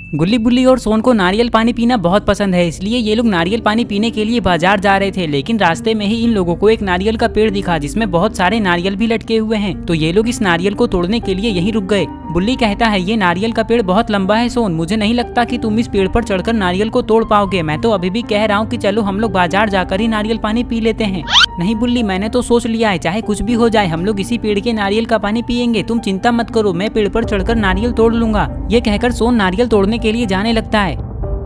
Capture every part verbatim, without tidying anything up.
गुल्ली बुल्ली और सोन को नारियल पानी पीना बहुत पसंद है, इसलिए ये लोग नारियल पानी पीने के लिए बाजार जा रहे थे। लेकिन रास्ते में ही इन लोगों को एक नारियल का पेड़ दिखा जिसमें बहुत सारे नारियल भी लटके हुए हैं। तो ये लोग इस नारियल को तोड़ने के लिए यहीं रुक गए। बुल्ली कहता है, ये नारियल का पेड़ बहुत लंबा है सोन, मुझे नहीं लगता कि तुम इस पेड़ पर चढ़कर नारियल को तोड़ पाओगे। मैं तो अभी भी कह रहा हूँ कि चलो हम लोग बाजार जाकर ही नारियल पानी पी लेते हैं। नहीं बुल्ली, मैंने तो सोच लिया है, चाहे कुछ भी हो जाए हम लोग इसी पेड़ के नारियल का पानी पियेंगे। तुम चिंता मत करो, मैं पेड़ पर चढ़कर नारियल तोड़ लूंगा। ये कहकर सोन नारियल तोड़ने के लिए जाने लगता है।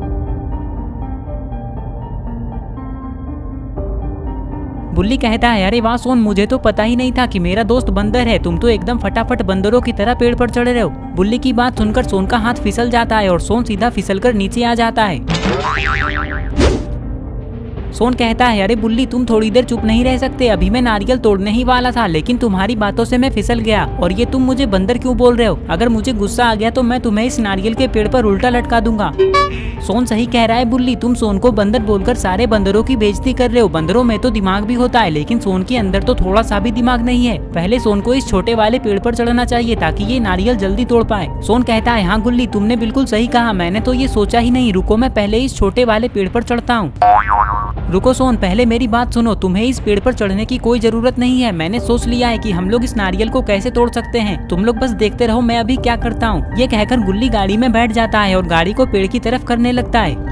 बुल्ली कहता है, अरे वाह सोन, मुझे तो पता ही नहीं था कि मेरा दोस्त बंदर है। तुम तो एकदम फटाफट बंदरों की तरह पेड़ पर चढ़ रहे हो। बुल्ली की बात सुनकर सोन का हाथ फिसल जाता है और सोन सीधा फिसलकर नीचे आ जाता है। सोन कहता है, अरे बुल्ली, तुम थोड़ी देर चुप नहीं रह सकते? अभी मैं नारियल तोड़ने ही वाला था, लेकिन तुम्हारी बातों से मैं फिसल गया। और ये तुम मुझे बंदर क्यों बोल रहे हो? अगर मुझे गुस्सा आ गया तो मैं तुम्हें इस नारियल के पेड़ पर उल्टा लटका दूंगा। सोन सही कह रहा है बुल्ली, तुम सोन को बंदर बोलकर सारे बंदरों की बेइज्जती कर रहे हो। बंदरों में तो दिमाग भी होता है, लेकिन सोन के अंदर तो थोड़ा सा भी दिमाग नहीं है। पहले सोन को इस छोटे वाले पेड़ पर चढ़ना चाहिए ताकि ये नारियल जल्दी तोड़ पाए। सोन कहता है, हाँ गुल्ली, तुमने बिल्कुल सही कहा, मैंने तो ये सोचा ही नहीं। रुको, मैं पहले इस छोटे वाले पेड़ पर चढ़ता हूँ। रुको सोन, पहले मेरी बात सुनो। तुम्हें इस पेड़ पर चढ़ने की कोई जरूरत नहीं है। मैंने सोच लिया है कि हम लोग इस नारियल को कैसे तोड़ सकते हैं। तुम लोग बस देखते रहो, मैं अभी क्या करता हूँ। ये कहकर गुल्ली गाड़ी में बैठ जाता है और गाड़ी को पेड़ की तरफ करने लगता है।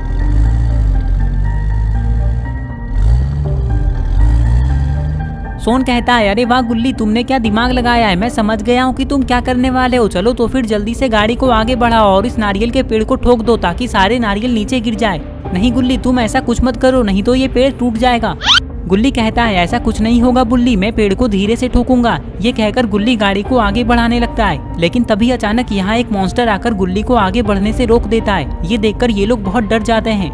सोन कहता है, अरे वाह गुल्ली, तुमने क्या दिमाग लगाया है। मैं समझ गया हूँ कि तुम क्या करने वाले हो। चलो तो फिर जल्दी से गाड़ी को आगे बढ़ाओ और इस नारियल के पेड़ को ठोक दो ताकि सारे नारियल नीचे गिर जाए। नहीं गुल्ली, तुम ऐसा कुछ मत करो, नहीं तो ये पेड़ टूट जाएगा। गुल्ली कहता है, ऐसा कुछ नहीं होगा बुल्ली, मैं पेड़ को धीरे से ठोकूंगा। ये कहकर गुल्ली गाड़ी को आगे बढ़ाने लगता है। लेकिन तभी अचानक यहाँ एक मॉन्स्टर आकर गुल्ली को आगे बढ़ने से रोक देता है। ये देखकर ये लोग बहुत डर जाते हैं।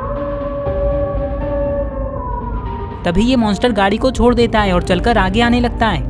तभी ये मॉन्स्टर गाड़ी को छोड़ देता है और चलकर आगे आने लगता है।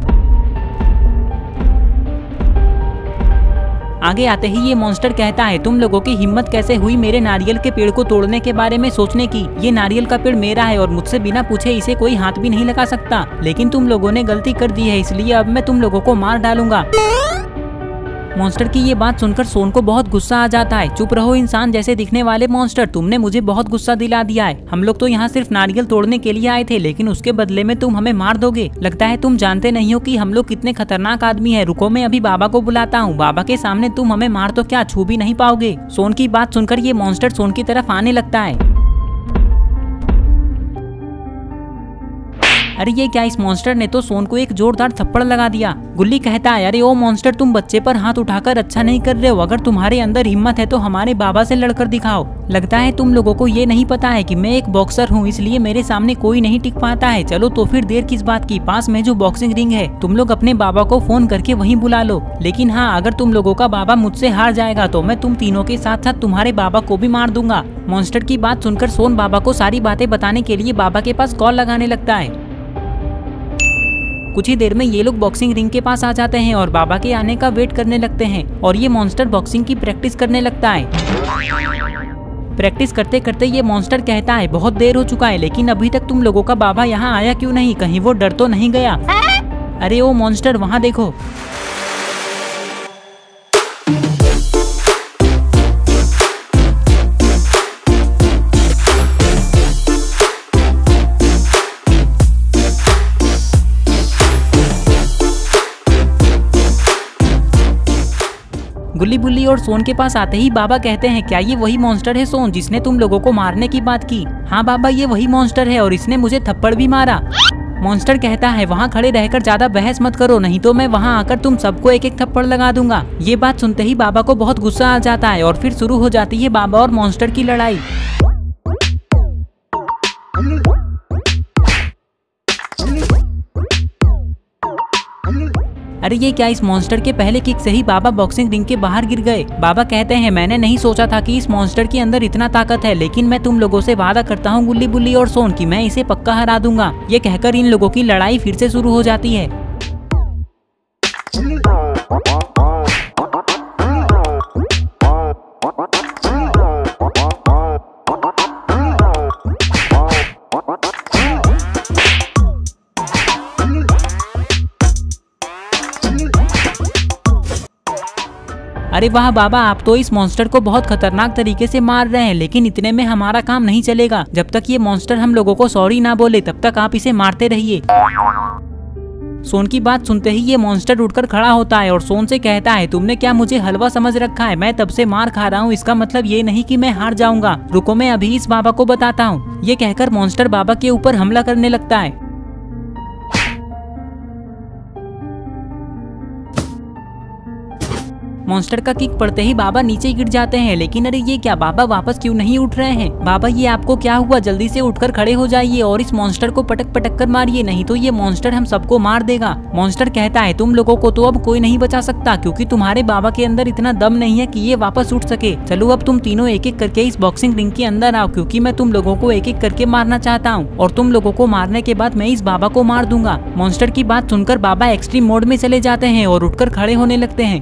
आगे आते ही ये मॉन्स्टर कहता है, तुम लोगों की हिम्मत कैसे हुई मेरे नारियल के पेड़ को तोड़ने के बारे में सोचने की? ये नारियल का पेड़ मेरा है और मुझसे बिना पूछे इसे कोई हाथ भी नहीं लगा सकता। लेकिन तुम लोगों ने गलती कर दी है, इसलिए अब मैं तुम लोगों को मार डालूंगा। मॉन्स्टर की ये बात सुनकर सोन को बहुत गुस्सा आ जाता है। चुप रहो इंसान जैसे दिखने वाले मॉन्स्टर, तुमने मुझे बहुत गुस्सा दिला दिया है। हम लोग तो यहाँ सिर्फ नारियल तोड़ने के लिए आए थे, लेकिन उसके बदले में तुम हमें मार दोगे। लगता है तुम जानते नहीं हो कि हम लोग कितने खतरनाक आदमी है। रुको, मैं अभी बाबा को बुलाता हूँ। बाबा के सामने तुम हमें मार तो क्या, छू भी नहीं पाओगे। सोन की बात सुनकर ये मॉन्स्टर सोन की तरफ आने लगता है। अरे ये क्या, इस मॉन्स्टर ने तो सोन को एक जोरदार थप्पड़ लगा दिया। गुल्ली कहता है, अरे ओ मॉन्स्टर, तुम बच्चे पर हाथ उठाकर अच्छा नहीं कर रहे हो। अगर तुम्हारे अंदर हिम्मत है तो हमारे बाबा से लड़कर दिखाओ। लगता है तुम लोगों को ये नहीं पता है कि मैं एक बॉक्सर हूँ, इसलिए मेरे सामने कोई नहीं टिक पाता है। चलो तो फिर देर किस बात की, पास में जो बॉक्सिंग रिंग है तुम लोग अपने बाबा को फोन करके वहीं बुला लो। लेकिन हाँ, अगर तुम लोगों का बाबा मुझसे हार जाएगा तो मैं तुम तीनों के साथ साथ तुम्हारे बाबा को भी मार दूंगा। मॉन्स्टर की बात सुनकर सोन बाबा को सारी बातें बताने के लिए बाबा के पास कॉल लगाने लगता है। कुछ ही देर में ये लोग बॉक्सिंग रिंग के पास आ जाते हैं और बाबा के आने का वेट करने लगते हैं। और ये मॉन्स्टर बॉक्सिंग की प्रैक्टिस करने लगता है। प्रैक्टिस करते करते ये मॉन्स्टर कहता है, बहुत देर हो चुका है, लेकिन अभी तक तुम लोगों का बाबा यहाँ आया क्यों नहीं? कहीं वो डर तो नहीं गया? अरे ओ मॉन्स्टर, वहाँ देखो। गुल्ली बुल्ली और सोन के पास आते ही बाबा कहते हैं, क्या ये वही मॉन्स्टर है सोन जिसने तुम लोगों को मारने की बात की? हाँ बाबा, ये वही मॉन्स्टर है और इसने मुझे थप्पड़ भी मारा। मॉन्स्टर कहता है, वहाँ खड़े रहकर ज्यादा बहस मत करो, नहीं तो मैं वहाँ आकर तुम सबको एक एक थप्पड़ लगा दूंगा। ये बात सुनते ही बाबा को बहुत गुस्सा आ जाता है और फिर शुरू हो जाती है बाबा और मॉन्स्टर की लड़ाई। अरे ये क्या, इस मॉन्स्टर के पहले किक से ही बाबा बॉक्सिंग रिंग के बाहर गिर गए। बाबा कहते हैं, मैंने नहीं सोचा था कि इस मॉन्स्टर के अंदर इतना ताकत है, लेकिन मैं तुम लोगों से वादा करता हूँ गुल्ली बुल्ली और सोन कि मैं इसे पक्का हरा दूंगा। ये कहकर इन लोगों की लड़ाई फिर से शुरू हो जाती है। अरे वाह बाबा, आप तो इस मॉन्स्टर को बहुत खतरनाक तरीके से मार रहे हैं, लेकिन इतने में हमारा काम नहीं चलेगा। जब तक ये मॉन्स्टर हम लोगों को सॉरी ना बोले तब तक आप इसे मारते रहिए। सोन की बात सुनते ही ये मॉन्स्टर उठकर खड़ा होता है और सोन से कहता है, तुमने क्या मुझे हलवा समझ रखा है? मैं तब से मार खा रहा हूँ, इसका मतलब ये नहीं कि मैं हार जाऊंगा। रुको, मैं अभी इस बाबा को बताता हूँ। ये कहकर मॉन्स्टर बाबा के ऊपर हमला करने लगता है। मॉन्स्टर का किक पड़ते ही बाबा नीचे गिर जाते हैं। लेकिन अरे ये क्या, बाबा वापस क्यों नहीं उठ रहे हैं? बाबा ये आपको क्या हुआ? जल्दी से उठकर खड़े हो जाइए और इस मॉन्स्टर को पटक पटक कर मारिए, नहीं तो ये मॉन्स्टर हम सबको मार देगा। मॉन्स्टर कहता है, तुम लोगों को तो अब कोई नहीं बचा सकता, क्योंकि तुम्हारे बाबा के अंदर इतना दम नहीं है कि ये वापस उठ सके। चलो अब तुम तीनों एक एक करके इस बॉक्सिंग रिंग के अंदर आओ, क्योंकि मैं तुम लोगों को एक एक करके मारना चाहता हूँ और तुम लोगों को मारने के बाद मैं इस बाबा को मार दूंगा। मॉन्स्टर की बात सुनकर बाबा एक्सट्रीम मोड में चले जाते हैं और उठकर खड़े होने लगते हैं।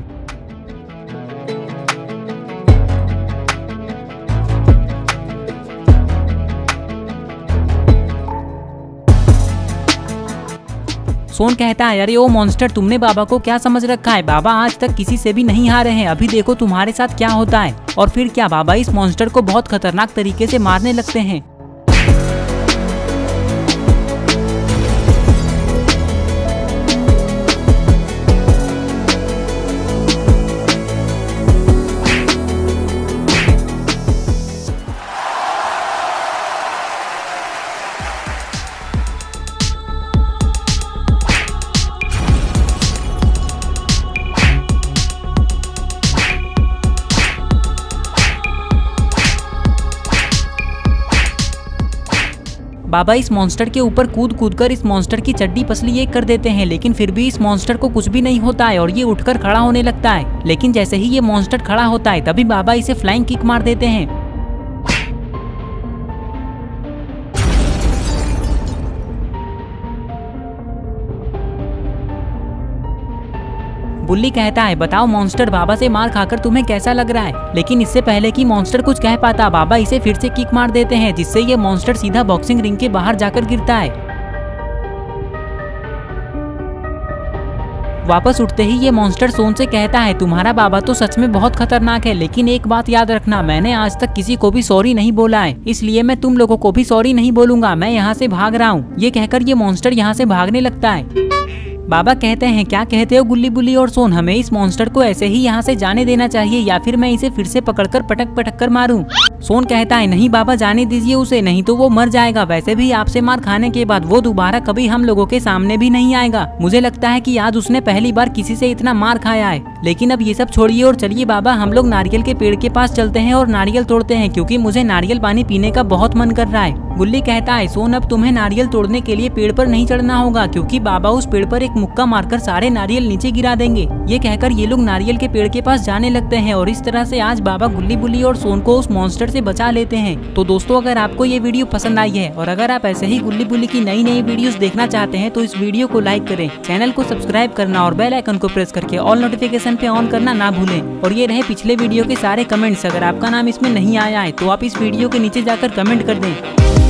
सोन कहता है, अरे ओ मॉन्स्टर, तुमने बाबा को क्या समझ रखा है? बाबा आज तक किसी से भी नहीं हारे हैं, अभी देखो तुम्हारे साथ क्या होता है। और फिर क्या, बाबा इस मॉन्स्टर को बहुत खतरनाक तरीके से मारने लगते हैं। बाबा इस मॉन्स्टर के ऊपर कूद कूद कर इस मॉन्स्टर की चड्डी पसली एक कर देते हैं, लेकिन फिर भी इस मॉन्स्टर को कुछ भी नहीं होता है और ये उठकर खड़ा होने लगता है। लेकिन जैसे ही ये मॉन्स्टर खड़ा होता है तभी बाबा इसे फ्लाइंग किक मार देते हैं। बुल्ली कहता है, बताओ मॉन्स्टर, बाबा से मार खाकर तुम्हें कैसा लग रहा है? लेकिन इससे पहले कि मॉन्स्टर कुछ कह पाता, बाबा इसे फिर से किक मार देते हैं, जिससे ये मॉन्स्टर सीधा बॉक्सिंग रिंग के बाहर जाकर गिरता है। वापस उठते ही ये मॉन्स्टर सोन से कहता है, तुम्हारा बाबा तो सच में बहुत खतरनाक है, लेकिन एक बात याद रखना, मैंने आज तक किसी को भी सॉरी नहीं बोला है, इसलिए मैं तुम लोगों को भी सॉरी नहीं बोलूंगा। मैं यहाँ से भाग रहा हूँ। ये कहकर ये मॉन्स्टर यहाँ से भागने लगता है। बाबा कहते हैं, क्या कहते हो गुल्ली बुल्ली और सोन, हमें इस मॉन्स्टर को ऐसे ही यहाँ से जाने देना चाहिए या फिर मैं इसे फिर से पकड़कर पटक पटक कर मारूं? सोन कहता है, नहीं बाबा, जाने दीजिए उसे, नहीं तो वो मर जाएगा। वैसे भी आपसे मार खाने के बाद वो दोबारा कभी हम लोगों के सामने भी नहीं आएगा। मुझे लगता है कि आज उसने पहली बार किसी से इतना मार खाया है। लेकिन अब ये सब छोड़िए और चलिए बाबा, हम लोग नारियल के पेड़ के पास चलते हैं और नारियल तोड़ते हैं, क्योंकि मुझे नारियल पानी पीने का बहुत मन कर रहा है। गुल्ली कहता है, सोन, अब तुम्हें नारियल तोड़ने के लिए पेड़ पर नहीं चढ़ना होगा, क्योंकि बाबा उस पेड़ पर एक मुक्का मारकर सारे नारियल नीचे गिरा देंगे। ये कहकर ये लोग नारियल के पेड़ के पास जाने लगते हैं और इस तरह से आज बाबा गुल्ली बुल्ली और सोन को उस मॉन्स्टर से बचा लेते हैं। तो दोस्तों, अगर आपको ये वीडियो पसंद आई है और अगर आप ऐसे ही गुल्ली बुल्ली की नई नई वीडियोस देखना चाहते हैं तो इस वीडियो को लाइक करें, चैनल को सब्सक्राइब करना और बेल आइकन को प्रेस करके ऑल नोटिफिकेशन पे ऑन करना ना भूलें। और ये रहे पिछले वीडियो के सारे कमेंट्स, अगर आपका नाम इसमें नहीं आया है तो आप इस वीडियो के नीचे जाकर कमेंट कर दें।